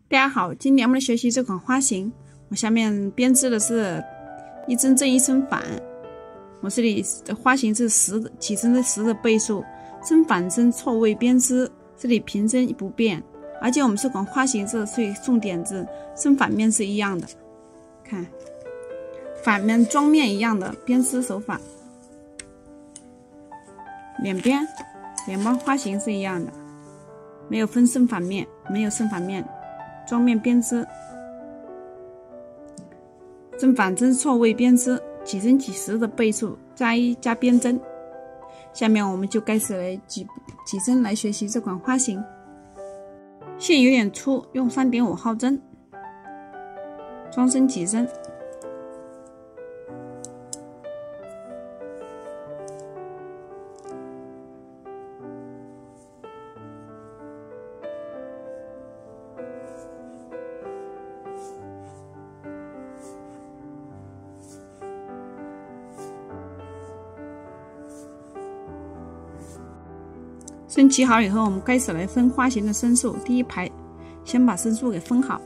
大家好，今天我们来学习这款花型。我下面编织的是一针正一针反，我这里的花型是几针的10的倍数，针反针错位编织，这里平针不变。而且我们这款花型是最重点是针反面是一样的，看反面装面一样的编织手法，两边两边花型是一样的，没有分正反面，没有正反面。装面编织，针反针错位编织，几针几10的倍数加编针。下面我们就开始来几针来学习这款花型。线有点粗，用3.5号针，装针几针。针齐好以后，我们开始来分花型的针数。第一排先把针数给分好，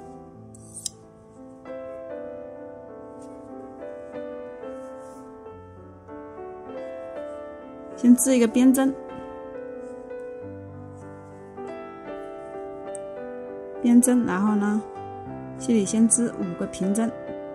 先织一个编针，然后呢，这里先织5个平针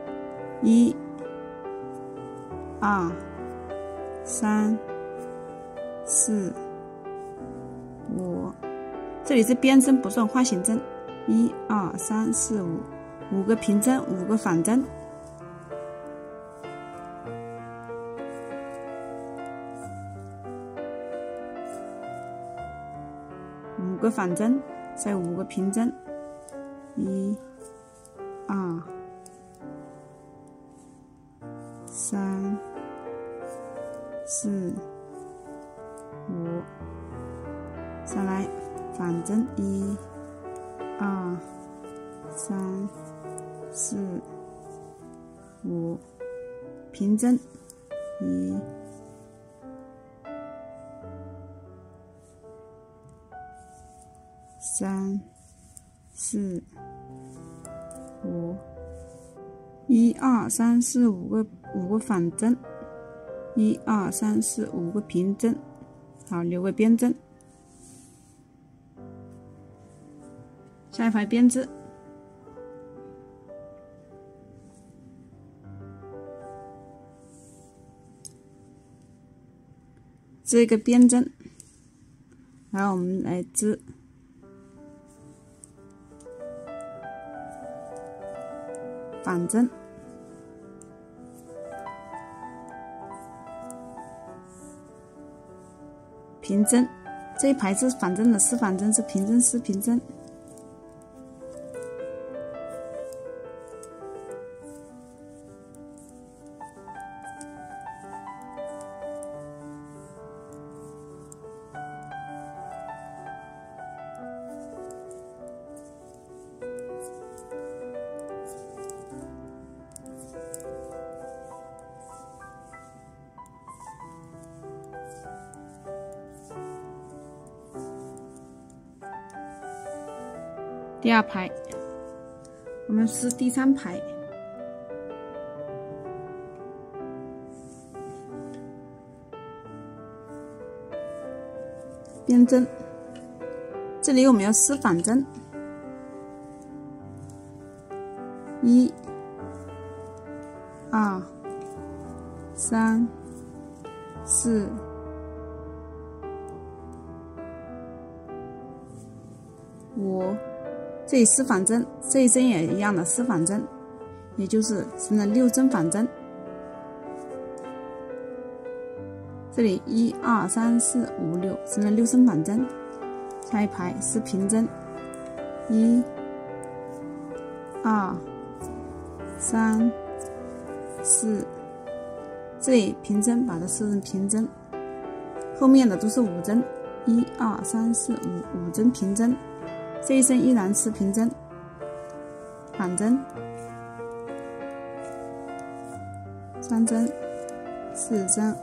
，1、2、3、4、5，这里是编针不算花型针。1、2、3、4、5，5个平针，5个反针。5个反针，再5个平针。1、2、3、4、5。再来反针，1、2、3、4、5，平针，1、3、4、5，1、2、3、4、5个反针，1、2、3、4、5个平针，好，6个编针。下一排编织，织一个编针，然后我们来织反针，平针。这一排是反针的丝反针，是平针丝平针。第2排，我们织第3排，编针。这里我们要丝反针，1、2、3、4、5。这里丝反针，这一针也一样的丝反针，也就是织了6针反针。这里1、2、3、4、5、6，织了6针反针。下一排是平针，1、2、3、4，这里平针把它设成平针，后面的都是5针，1、2、3、4、5，5针平针。这一针依然是平针，反针，3针、4针，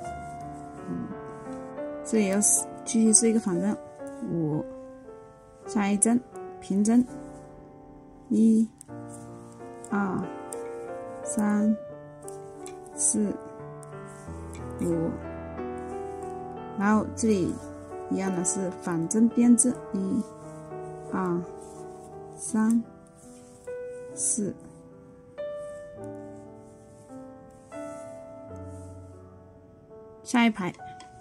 这也要继续是一个反针，5，下一针平针 1、2、3、4、5，然后这里一样的是反针编织，1、2、3、4。下一排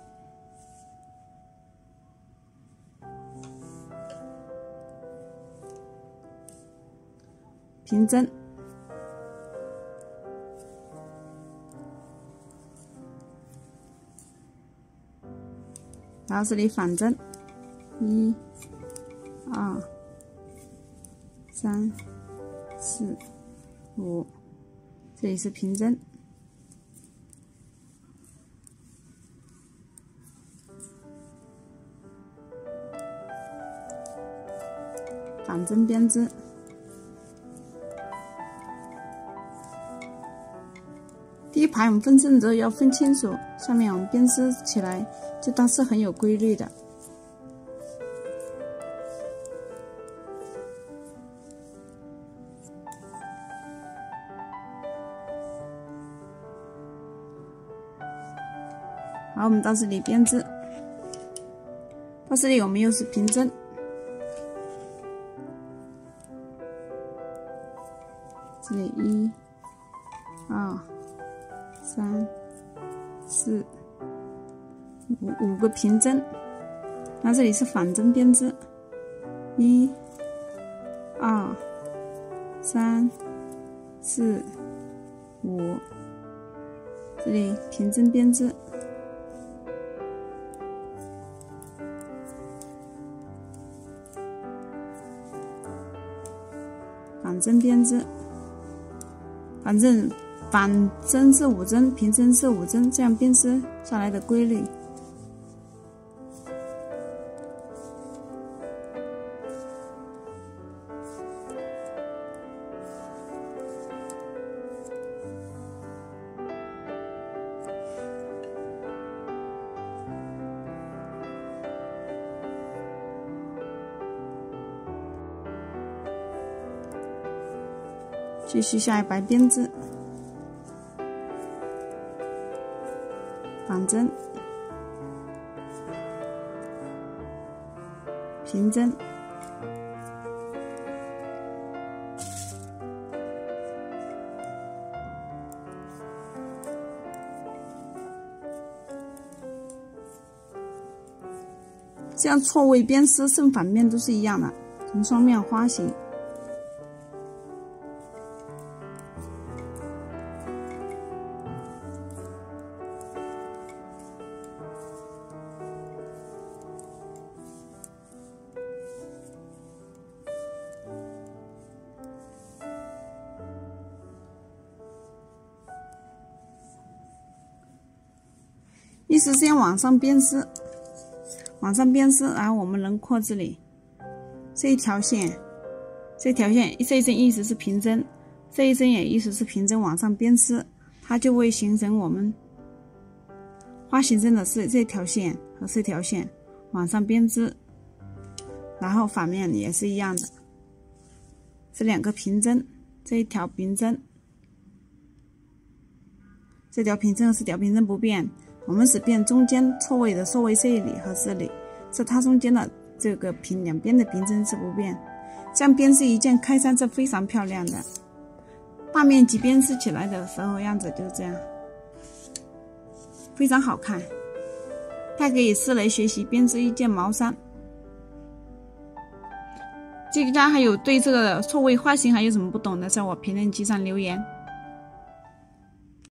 平针，然后这里反针，1、2、3、4、5，这里是平针。反针编织，第一排我们分针的时候要分清楚，下面我们编织起来就它是很有规律的。好，我们到这里编织，到这里我们又是平针。这里1、2、3、4、5个平针，那这里是反针编织，1、2、3、4、5，这里平针编织，反针编织。反针是5针，平针是5针，这样编织下来的规律。继续下一排编织，反针、平针、这样错位编织正反面都是一样的，从双面花型。意思先往上编织，往上编织，然后我们轮廓这里这一条线，这一针意思是平针，这一针也意思是平针，往上编织，它就会形成我们花形针的是这条线和这条线往上编织，然后反面也是一样的，这2个平针，这一条平针，这条平针和这条平针不变。我们只变中间错位的错位这里和这里，是它中间的这个两边的平针是不变。这样编织一件开衫是非常漂亮的，大面积编织起来的时候样子就是这样，非常好看。大家可以试来学习编织一件毛衫。这个家还有对这个错位花型还有什么不懂的，在我评论区上留言。